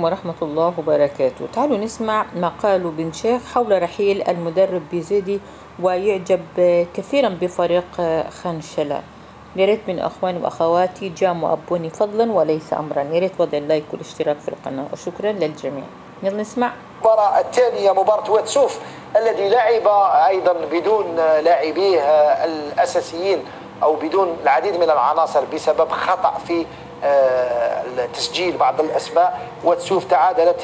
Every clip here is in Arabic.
ورحمة الله وبركاته. تعالوا نسمع ما قاله بن شيخ حول رحيل المدرب بيزيدي، ويعجب كثيرا بفريق خنشلة. يا ريت من أخواني وأخواتي جاموا أبوني فضلا وليس أمرا. يا ريت وضع اللايك والاشتراك في القناة، وشكرا للجميع. يلا نسمع. المباراة الثانية مباراة واتسوف الذي لعب أيضا بدون لاعبيه الأساسيين أو بدون العديد من العناصر بسبب خطأ في تسجيل بعض الأسماء. واتسوف تعادلت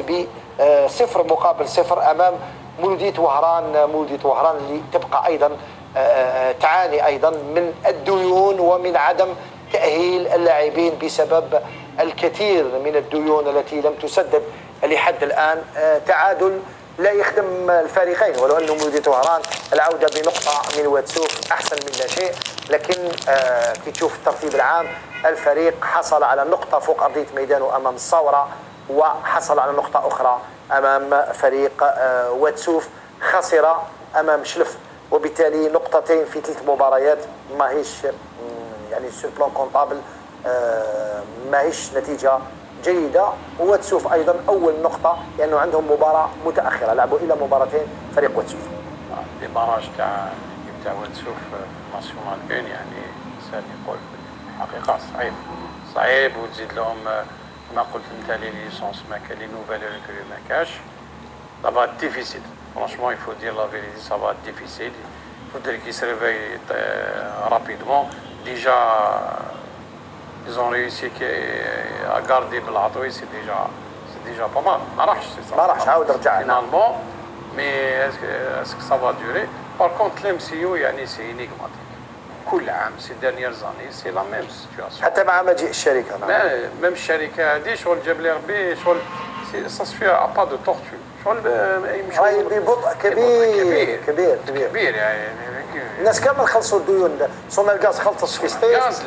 ب0-0 أمام مولودية وهران. مولودية وهران اللي تبقى أيضا تعاني أيضا من الديون ومن عدم تأهيل اللاعبين بسبب الكثير من الديون التي لم تسدد لحد الآن. تعادل لا يخدم الفريقين، ولو أنه مولودية وهران العودة بنقطة من واتسوف أحسن من لا شيء، لكن كي تشوف الترتيب العام الفريق حصل على نقطة فوق أرضية ميدانه أمام الصورة، وحصل على نقطة أخرى أمام فريق واتسوف، خسر أمام شلف، وبالتالي نقطتين في 3 مباريات ماهيش يعني سور بلان كونطابل ماهيش نتيجة جيدة. واتسوف أيضا أول نقطة لأنه عندهم مباراة متأخرة، لعبوا إلى مباراتين فريق واتسوف. البراج تاع واتسوف في ناسيونال 1 يعني سهل يقول حقيقة صعيب وتزيد لهم كما قلت انت لي ليسونس ما كان لي نوفال ريكولي ما كاش. Ça va être difficile. Franchement, il faut dire la vérité, ça va être difficile. Il faudrait qu'ils se réveillent rapidement. Déjà, ils ont réussi à garder Belatoui, c'est déjà pas mal. ما راحش عاود رجع finalement, mais est-ce que ça va durer? Par contre, l'MCU, c'est énigmatique. كل عام ces dernières années, c'est la même situation. حتى مع مجيء الشركة. même الشركة هذه شغل جاب لي ربي شغل ça se fait à pas de tortue. راهي ببطء كبير يعني الناس كامل خلصوا الديون. صوم الغاز خلص في سطيف. الغاز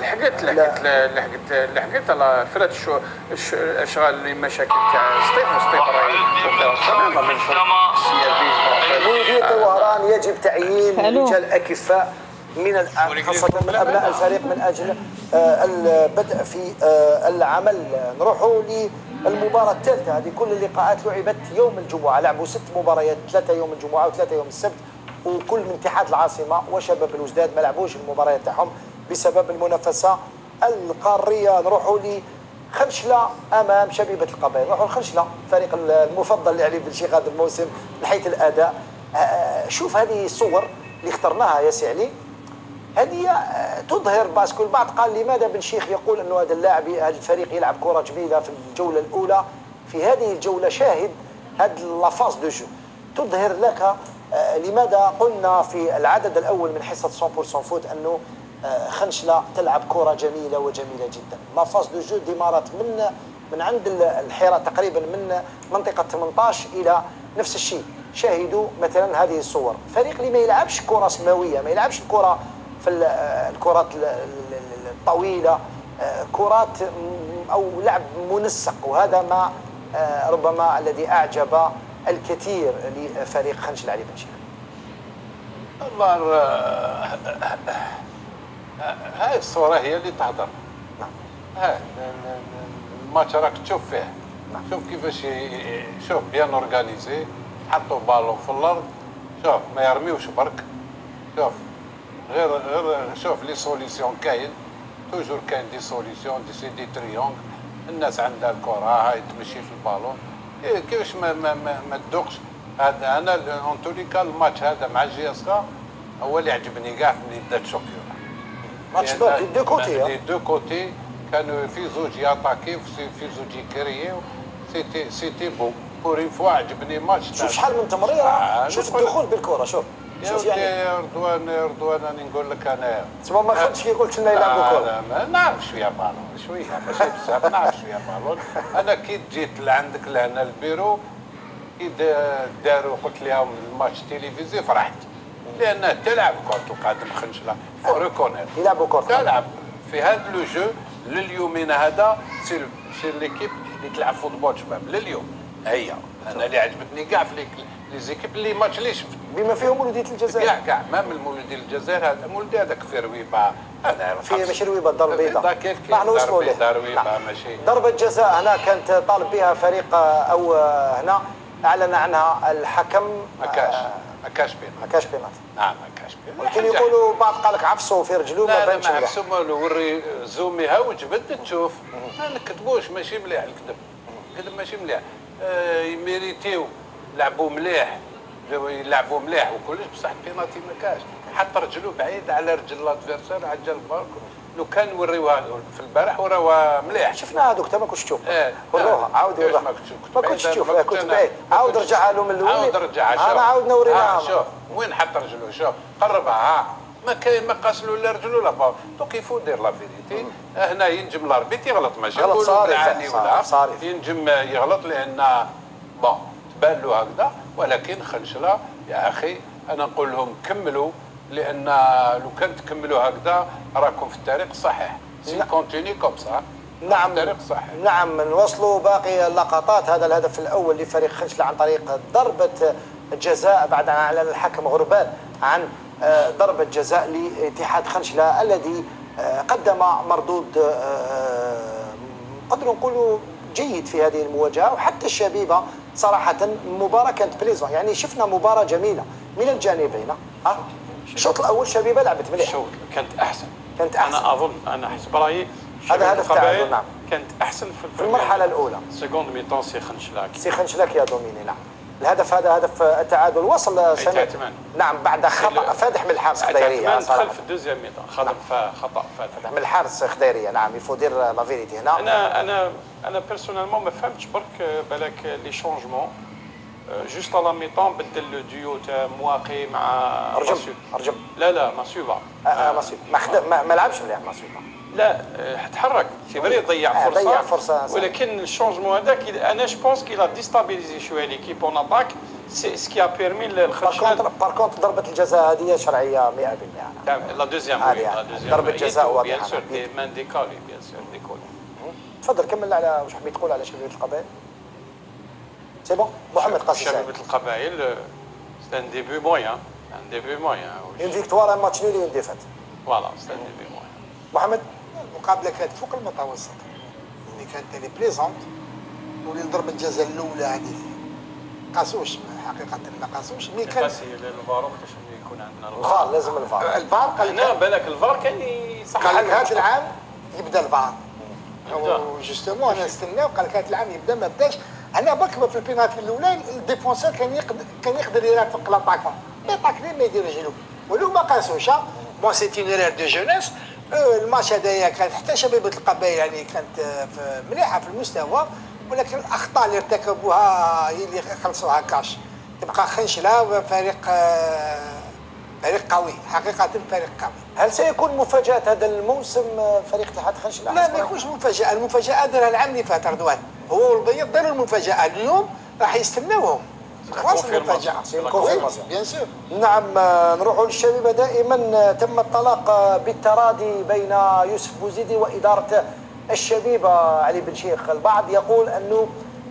لحقت على فرات الاشغال اللي مشاكل تاع سطيف راهي مولودية وهران يجب تعيين رجال اكفاء من الان، خاصة من ابناء الفريق من اجل البدء في العمل. نروحوا للمباراة الثالثة. هذه كل اللقاءات لعبت يوم الجمعة، لعبوا 6 مباريات، 3 يوم الجمعة و3 يوم السبت، وكل من اتحاد العاصمة وشباب الوجداد ما لعبوش المباريات تاعهم بسبب المنافسة القارية. نروحوا لخنشلة أمام شبيبة القبائل. نروحوا لخنشلة الفريق المفضل لعلي بن شيخ هذا الموسم من حيث الأداء. شوف هذه الصور اللي اخترناها يا سي علي، هذه تظهر باسكو البعض قال لماذا بن شيخ يقول انه هذا اللاعب هذا الفريق يلعب كره جميله في الجوله الاولى. في هذه الجوله شاهد هذه لافاز دو جو تظهر لك لماذا قلنا في العدد الاول من حصه 100% فوت انه خنشله تلعب كره جميله وجميله جدا. لافاز دو جو ديمارات من عند الحيره تقريبا من منطقه 18 الى نفس الشيء. شاهدوا مثلا هذه الصور، فريق اللي ما يلعبش كره سماويه، ما يلعبش الكره في الكرات الطويله، كرات او لعب منسق، وهذا ما ربما الذي اعجب الكثير لفريق خنشل علي بن شيخ. والله هاي الصوره هي اللي تهضر. هاي الماتش راك تشوف فيه. شوف كيفاش شوف بيان اورغانيزي، حطوا بالون في الارض، شوف ما يرميوش برك، شوف غير شوف لي سوليسيون كاين توجور كاين دي سوليسيون دي تريونغ. الناس عندها الكره هاي تمشي في البالون كيفاش ما تدوقش. هذا انا اون توليكا الماتش هذا مع جي اس كا هو اللي عجبني كاع ملي بدات الشامبيون. ماتش دو كوتي، لي دو كوتي كانوا في زوج ياتاكي في زوج يكريو. سيتي بو بور اون فوا عجبني ماتش. شوف شحال من تمريره، شوف الدخول بالكره، شوف يعني رضوان راني نقول لك انا تما ما خدش كي قلت لنا يلعبوا كره. نعرف شويه بالون، شويه ماشي بزاف، نعرف شويه بالون. انا كي جيت لعندك لهنا البيرو كي داروا قلت لهم الماتش تيليفزي فرحت، لان تلعب كره القدم خنشله فو ريكونيت يلعبوا كره تلعب في هذا لو جو لليومين هذا. سي ليكيب اللي تلعب فوتبول شباب لليوم هي انا اللي عجبتني كاع في لي زيكيب اللي ماتش اللي شفت بما فيهم مولوديه الجزائر. كاع ما من مولوديه الجزائر، هذا مولودي هذاك في رويبه، هذا في ماشي رويبه، الدار البيضاء. كيف نحن وصلوا له. دار رويبه ماشي ضربه جزاء هنا كانت طالب بها فريق او هنا اعلن عنها الحكم. مكاش بينات. نعم مكاش بينات. ولكن يقولوا بعض قال لك عفسوا في رجلو ما بانش مليح. لا عفسوا مالو، وري زوميها وجبد تشوف. ما نكذبوش، ماشي مليح الكذب ماشي مليح. يميريتيو لعبوا مليح وكلش، بصح البيناتي ما كاش، حط رجلو بعيد على رجل لادفيرسار، عجل بالك. لو كان وريوها في البارح وراوها مليح. شفنا هذوك ما كنتش تشوف. وروها عاود يوضح. ما كنتش تشوف، كنت بعيد. عاود رجعها له من الاول. عاود رجعها. انا عاود نوريها. شوف وين حط رجلو، شوف قربها. ما كاين ما قاسلو لا رجلو لا با. دونك يفو دير لا فيريتي. هنا ينجم الاربيت يغلط، ماشي نقولوا نعاني ولا ينجم يغلط، لان بون تبان له هكذا. ولكن خنشله يا اخي انا نقول لهم كملوا، لان لو كان تكملوا هكذا راكم في الطريق الصحيح. سي كونتيني كوم سا. نعم الطريق الصحيح. نعم نوصلوا باقي اللقطات. هذا الهدف الاول لفريق خنشله عن طريق ضربه جزاء بعد ان اعلن الحكم غربال عن ضربه جزاء لاتحاد خنشله الذي قدم مردود نقدروا نقولوا جيد في هذه المواجهه. وحتى الشبيبه صراحه المباراه كانت بليزون، يعني شفنا مباراه جميله من الجانبين. الشوط الاول شبيبه لعبت مليح، الشوط كانت احسن. انا حسب رايي هذا هدف تعادل. نعم كانت احسن في المرحله الاولى. سكوند ميطون سي خنشلاك يا دوميني. نعم الهدف هذا هدف التعادل وصل سنة. نعم بعد خطا فادح من الحارس خضيريه. دخل في الدوزيام ميطون خطا فادح من الحارس خضيريه. نعم يفو دير لا فيريتي هنا. انا بيرسونيلمون ما فهمتش برك بالك لي شونجمون جوست لا ميطون بدل لو ديو تاع مواقي مع رجم. لا ماسيوفا. ما لعبش مليح ماسيوفا. لا تحرك سي فري ضيع فرصه ولكن الشونجمون هذاك انا جو بونس كي لا ديستابيليزي شويه ليكيب اون اتاك سي سكي ا بيرمي للخرشان. باركونت ضربه الجزاء هذه شرعيه 100%. لا دوزيام ضربه جزاء واضحه بيان سور دي مان ديكالي بيان سور ديكولي. تفضل كمل على واش حبيت تقول على شبيبه القبائل. سي بون محمد قاسي. شبيبه القبائل سي ان ديبي مويان اون فيكتوار ان ماتش نول اون ديفات. فوالا سي ان ديبي مويان. محمد المقابله كانت فوق المتوسط، اللي كانت اللي بليزونت. ولي ضربه الجزاء الاولى هذه قاسوش حقيقه ما قاسوش. مي كان قاسي الفار وقتاش يكون عندنا الفار لازم الفار قال هنا بالك الفار كان يصحح. قال لك هذا العام يبدا الفار جوستومون. انا نستناو قال لك هذا العام يبدا ما بداش. انا برك في البينالتي الاولى الديفونسور كان يقدر يرافق لاطاكون، لاطاكون ما يدير رجلو ولو ما قاسوش. بون سي اون ايرور دو جونيس. الماتش هذايا كانت حتى شبيبه القبائل يعني كانت مليحه في المستوى، ولكن الاخطاء اللي ارتكبوها هي اللي خلصوها كاش. تبقى خنشله فريق قوي حقيقه، فريق قوي. هل سيكون مفاجاه هذا الموسم فريق اتحاد خنشله؟ لا ما يكونش مفاجاه. المفاجاه دارها العام اللي فات رضوان، هو والبيض داروا المفاجاه. اليوم راح يستناوهم خلاص المفاجاه. بيان سور. نعم نروحوا للشبيبه. دائما تم الطلاق بالتراضي بين يوسف بوزيدي واداره الشبيبه علي بن شيخ. البعض يقول انه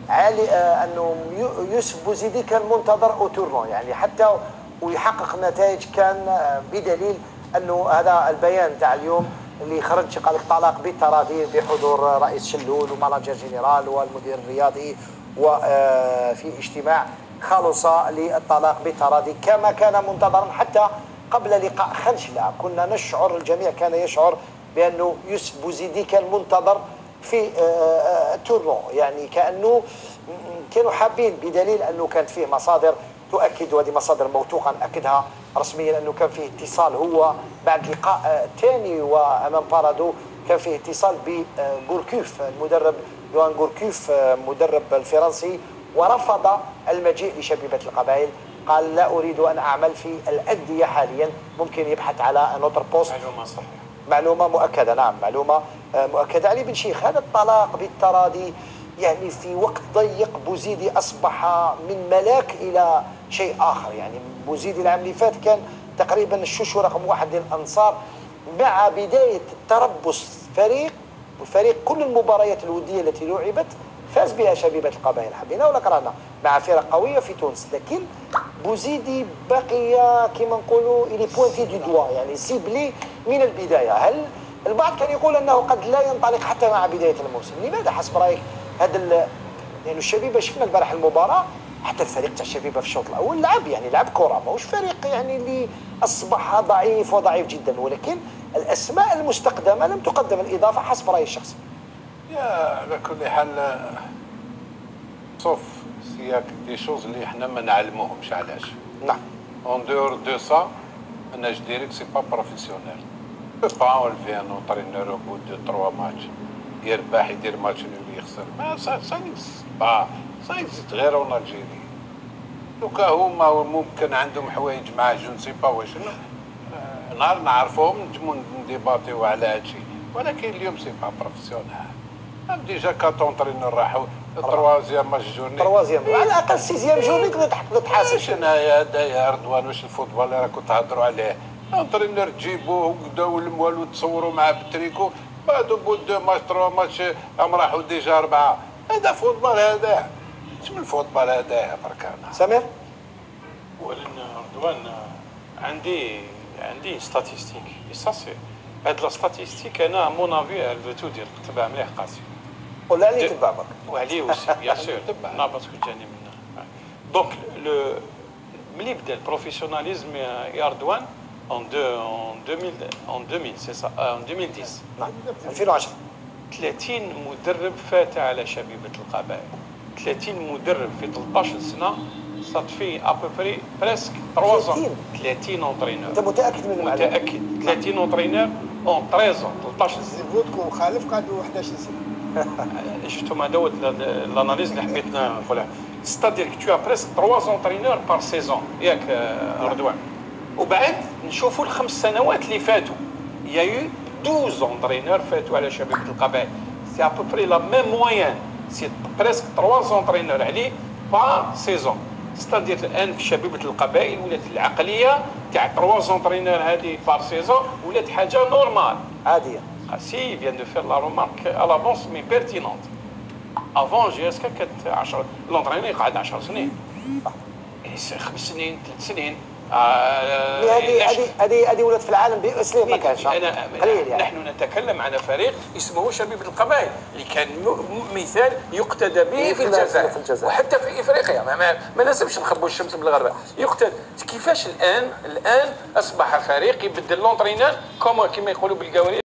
يوسف بوزيدي كان منتظر اوتورنو، يعني حتى ويحقق نتائج، كان بدليل انه هذا البيان تاع اليوم اللي خرج قال لك طلاق بالتراضي بحضور رئيس شلول وماناجر جنرال والمدير الرياضي، وفي اجتماع خلص للطلاق بالتراضي كما كان منتظرا. حتى قبل لقاء خنشله كنا نشعر، الجميع كان يشعر بانه يوسف بوزيدي كان منتظر في تورنو، يعني كانه كانوا حابين، بدليل انه كانت فيه مصادر تؤكد، وهذه مصادر موثوقه ناكدها رسميا، انه كان فيه اتصال هو بعد لقاء ثاني وامام بارادو، كان فيه اتصال بغوركوف المدرب يوان غوركوف مدرب الفرنسي، ورفض المجيء لشبيبه القبائل. قال لا اريد ان اعمل في الانديه حاليا، ممكن يبحث على نوتر بوست. معلومه صحيحه، معلومه مؤكده. نعم معلومه مؤكده. علي بن شيخ هذا الطلاق بالتراضي يعني في وقت ضيق بوزيدي اصبح من ملاك الى شيء اخر. يعني بوزيدي العام اللي فات كان تقريبا الشوشو رقم 1 للانصار، مع بدايه تربص فريق كل المباريات الوديه التي لعبت فاز بها شبيبه القبائل حبينا ولا كرهنا مع فرق قويه في تونس. لكن بوزيدي بقي كما نقولوا الي بوينتي دو دوا، يعني سيبلي من البدايه. هل البعض كان يقول انه قد لا ينطلق حتى مع بدايه الموسم؟ لماذا حسب رايك هذا يعني الشبيبه شفنا البارح المباراه، حتى الفريق تاع الشبيبه في الشوط الاول لعب، يعني لعب كره، ماهوش فريق يعني اللي اصبح ضعيف وضعيف جدا، ولكن الاسماء المستقدمه لم تقدم الاضافه حسب رايي الشخصي. يا على كل حال صوف سياك دي شوز اللي احنا ما نعلموهمش. علاش؟ نعم. اون دور دو سا انا جو ديريك سي با بروفيسيونيل. با اونلفي ان اونترينور او بو دو تروا ماتش يربح يدير ماتش نول يخسر. ما سا نيكزيست با، سا نيكزيست غير اون الجيري. دوكا هما ممكن عندهم حوايج مع جو نسي با واش نهار نعرفوهم نجمو نديباتيو على هادشي، ولكن اليوم سي با بروفيسيونيل. ديجا كات اونترينور راحوا تروازيام ماتش جورني، تروازيام على الاقل سيزيام جورني تقدر تحاسب. شناهي هذا يا رضوان؟ واش الفوتبول اللي راكم تهضروا عليه؟ اونترينور تجيبوه وكدا والموالو تصوروا معاه بالتريكو، بعد بود دو ماتش تروا ماتش هم راحوا ديجا 4. هذا فوتبول، هذا اش من فوتبول هذا برك. انا سمير ولكن رضوان عندي ستاتيستيك سا سي هاد لا ستاتيستيك انا مون افي الفتو دير تبع مليح قاسي ولا عليه تبع برك وعليه اوسي بيان سور لا باسكو جاني منه. دونك ملي بدا البروفيسيوناليزم يا رضوان en 2000 c'est ça en 2010 نعم 2010 30 مدرب فات على شبيبه القبائل. 30 مدرب في 13 سنه صات في ابوبري بريسك 3 ans 30 اونترينور. انت متاكد من المعلومه؟ متاكد 30 اونترينور اون 13 ans 13 سنه. زيفوتكو وخالف قعدوا 11 سنه. شفتوا دوت الاناليز اللي حبيت نقولها. ستادير كو تو بريسك 3 اونترينور بار سيزون ياك رضوان. وبعد نشوفوا الخمس سنوات اللي فاتوا يا يو 12 اونترينور فاتوا على شبيبه القبائل. سي ابوبري لا ميم موين، سي بريسك 3 اونترينور عليه بار سيزون. ستادير الان في شبيبه القبائل ولات العقليه تاع 3 اونترينور هذه بار سيزون ولات حاجه نورمال عاديه. Si, il vient de faire la remarque à l'avance, mais pertinente. Avant, GSK كانت 10 l'entraîneur قعد 10 سنين. 5 سنين 3 سنين. هذه ولات في العالم باسلام ما كانش قليل يعني. نحن نتكلم عن فريق اسمه شبيبه القبائل اللي كان مثال يقتدى به في الجزائر وحتى في افريقيا. ما لازمش نخبوا الشمس بالغرباء. يقتدى. كيفاش الان اصبح فريق يبدل لونترينور كما يقولوا بالقوارير